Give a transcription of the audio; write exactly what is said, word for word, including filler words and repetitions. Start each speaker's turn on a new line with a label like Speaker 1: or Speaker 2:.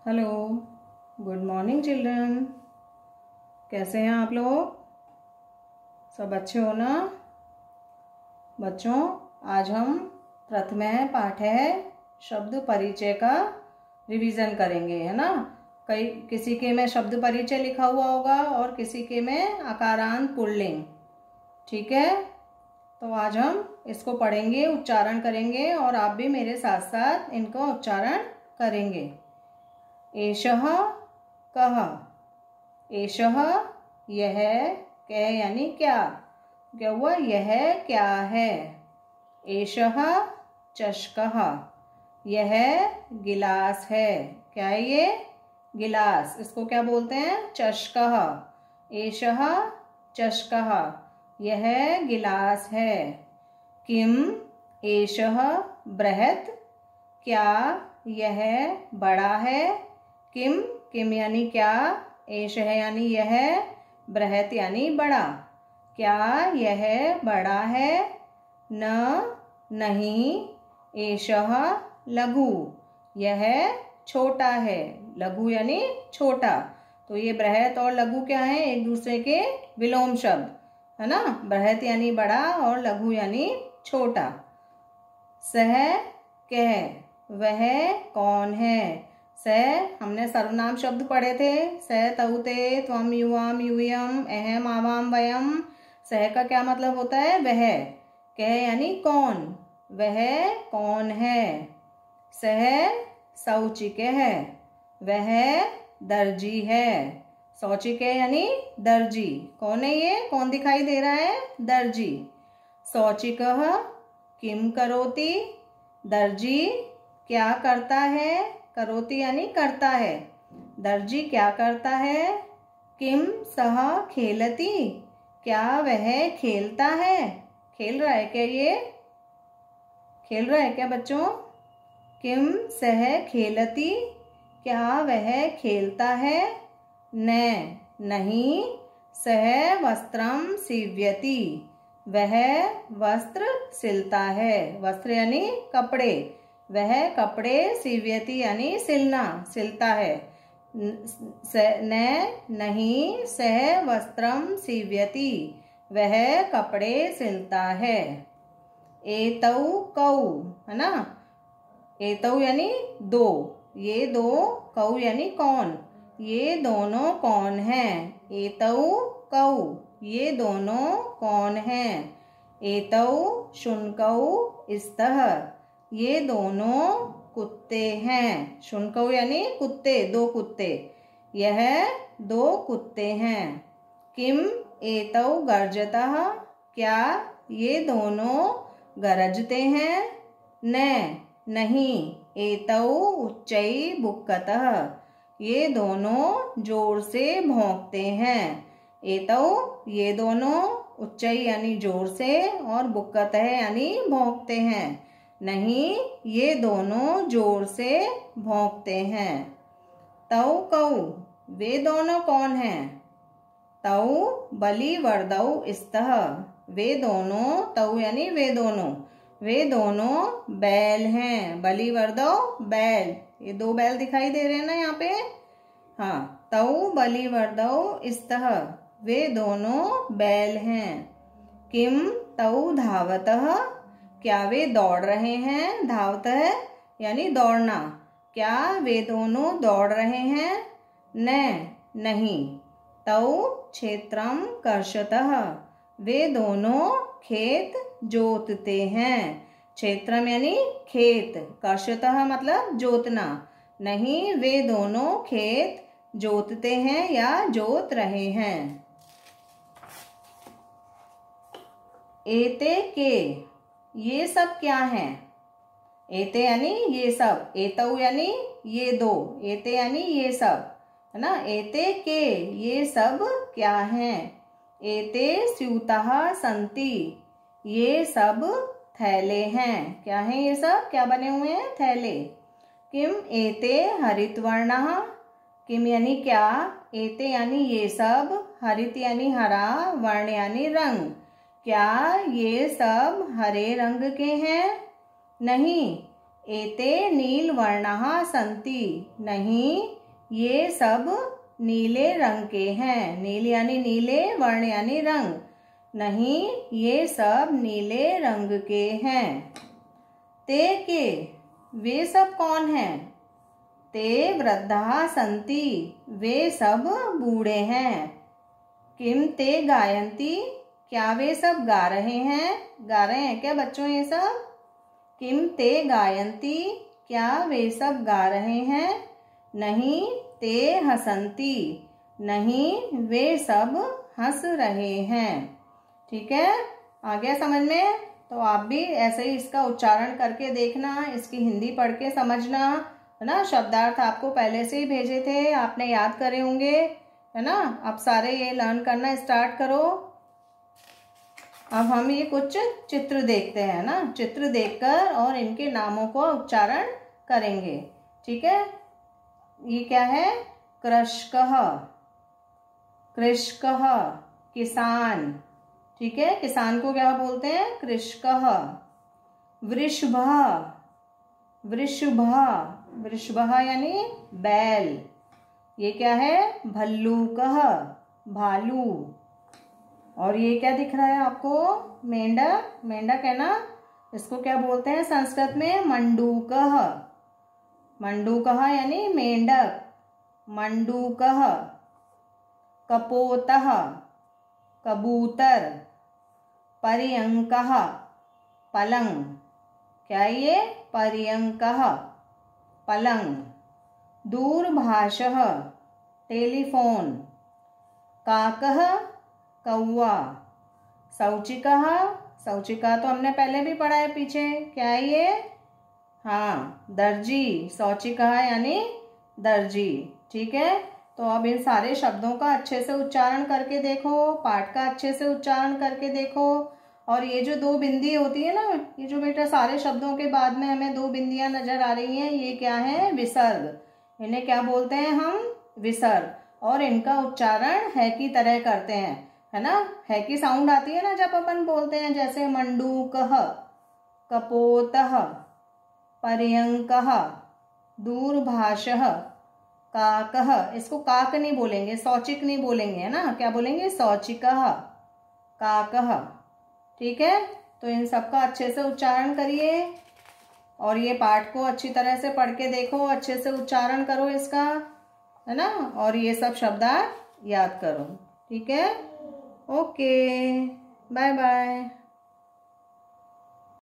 Speaker 1: Hello, good morning children. कैसे हैं आप लोग? सब अच्छे हो ना? बच्चों, आज हम प्रथम पाठ है शब्द परिचय का रिवीजन करेंगे, है ना। कई किसी के में शब्द परिचय लिखा हुआ होगा और किसी के में आकारांत पुल्लिंग। ठीक है, तो आज हम इसको पढ़ेंगे, उच्चारण करेंगे और आप भी मेरे साथ साथ इनका उच्चारण करेंगे। एषः कः, एषः यह, कह यानी क्या, क्या हुआ, यह क्या है। एषः चषकः, यह गिलास है। क्या है ये? गिलास। इसको क्या बोलते हैं? चषकः। एषः चषकः, यह गिलास है। किम एषः बृहत्, क्या यह बड़ा है। किम, किम यानी क्या, एषः यानी यह, बृहत् यानी बड़ा। क्या यह बड़ा है। न नहीं, एषः लघु, यह छोटा है। लघु यानी छोटा। तो ये बृहत् और लघु क्या है? एक दूसरे के विलोम शब्द, है ना। बृहत् यानी बड़ा और लघु यानी छोटा। सह कह, वह कौन है। सह, हमने सर्वनाम शब्द पढ़े थे। सह तौ ते त्वम युवाम यूयम अहम आवाम वयम। सह का क्या मतलब होता है? वह। कह यानी कौन, वह कौन है। सह शौचिक है, वह दर्जी है। शौचिक यानी दर्जी। कौन है ये? कौन दिखाई दे रहा है? दर्जी। शौचिकः किम करोति, दर्जी क्या करता है। करोति यानी करता है। दर्जी क्या करता है। किम सह खेलति, क्या वह खेलता है। खेल रहा है क्या ये? खेल रहा है क्या बच्चों? किम सह खेलति, क्या वह खेलता है। न नहीं, सह वस्त्रम सीव्यति, वह वस्त्र सिलता है। वस्त्र यानी कपड़े, वह कपड़े सीव्यति यानी सिलना, सिलता है। न नहीं, सह वस्त्रम सीव्यति, वह कपड़े सिलता है। एतौ कौ, है ना। एतौ यानी दो, ये दो। कौ यानी कौन, ये दोनों कौन हैं। एतौ कौ, ये दोनों कौन हैं। एतौ शुनकौ स्तः, ये दोनों कुत्ते हैं। शुनकौ यानी कुत्ते, दो कुत्ते। यह दो कुत्ते हैं। किम एतौ गर्जतः, क्या ये दोनों गरजते हैं। न नहीं, एतौ उच्चै बुक्कतः, ये दोनों जोर से भौंकते हैं। एतौ, ये दोनों, उच्चै यानी जोर से और बुक्कतः यानी भौंकते हैं। नहीं, ये दोनों जोर से भौंकते हैं। तौ कौ, वे दोनों कौन हैं। तौ बलिवर्दौ स्तः, वे दोनों, तौ यानी वे दोनों, वे दोनों बैल हैं। बलिवर्दौ बैल, ये दो बैल दिखाई दे रहे हैं ना यहाँ पे। हाँ, तौ बलिवर्दौ स्तः, वे दोनों बैल हैं। किम तौ धावतः, क्या वे दौड़ रहे हैं। धावतः यानी दौड़ना, क्या वे दोनों दौड़ रहे हैं। न नहीं, तौ क्षेत्रम कर्षतः, वे दोनों खेत जोतते हैं। क्षेत्रम यानी खेत, कर्षतः मतलब जोतना। नहीं, वे दोनों खेत जोतते हैं या जोत रहे हैं। एते के, ये सब क्या हैं। एते यानी ये सब, एतौ यानी ये दो, एते यानी ये सब, है ना। एते के, ये सब क्या हैं। एते स्यूतः सन्ति, ये सब थैले हैं। क्या हैं ये सब? क्या बने हुए हैं? थैले। किम एते हरितवर्णः, किम यानी क्या, एते यानी ये सब, हरित यानी हरा, वर्ण यानी रंग, क्या ये सब हरे रंग के हैं। नहीं, एते नीलवर्णः सन्ति, नहीं ये सब नीले रंग के हैं। नील यानी नीले, वर्ण यानी रंग, नहीं ये सब नीले रंग के हैं। ते के, वे सब कौन हैं? ते वृद्धाः सन्ति, वे सब बूढ़े हैं। किम ते गायन्ति, क्या वे सब गा रहे हैं? गा रहे हैं क्या बच्चों ये सब? किम ते गायन्ति, क्या वे सब गा रहे हैं? नहीं ते हसन्ति, नहीं वे सब हंस रहे हैं। ठीक है, आ गया समझ में? तो आप भी ऐसे ही इसका उच्चारण करके देखना, इसकी हिंदी पढ़ के समझना, है ना। शब्दार्थ आपको पहले से ही भेजे थे, आपने याद करे होंगे, है ना। अब सारे ये लर्न करना स्टार्ट करो। अब हम ये कुछ चित्र देखते हैं ना, चित्र देखकर और इनके नामों को उच्चारण करेंगे। ठीक है, ये क्या है? कृषकः, कृषकः किसान। ठीक है, किसान को क्या बोलते हैं? कृषकः। वृषभः, वृषभः, वृषभः यानी बैल। ये क्या है? भल्लूकः, भालू। और ये क्या दिख रहा है आपको? मेंढक, मेंढक है ना, इसको क्या बोलते हैं संस्कृत में? मंडूकः, मंडूकः यानी मेंढक, मंडूकः। कपोतः, कबूतर। पर्यंकः, पलंग। क्या ये? पर्यंकः, पलंग। दूरभाषः, टेलीफोन। काकः, कौवा। शौचिकः, शौचिका तो हमने पहले भी पढ़ा है पीछे, क्या है ये? हाँ, दर्जी। शौचिकः यानी दर्जी। ठीक है, तो अब इन सारे शब्दों का अच्छे से उच्चारण करके देखो, पाठ का अच्छे से उच्चारण करके देखो। और ये जो दो बिंदी होती है ना, ये जो बेटा सारे शब्दों के बाद में हमें दो बिंदियां नजर आ रही हैं, ये क्या है? विसर्ग। इन्हें क्या बोलते हैं हम? विसर्ग। और इनका उच्चारण है की तरह करते हैं, है ना। है की साउंड आती है ना जब अपन बोलते हैं, जैसे मंडूकः, कपोतः, पर्यंकः, दूरभाषः, काकः। इसको काक नहीं बोलेंगे, शौचिक नहीं बोलेंगे, है ना। क्या बोलेंगे? शौचिकः, काकः। ठीक है, तो इन सबका अच्छे से उच्चारण करिए और ये पाठ को अच्छी तरह से पढ़ के देखो, अच्छे से उच्चारण करो इसका, है ना। और ये सब शब्दार्थ याद करो। ठीक है, ओके, बाय बाय।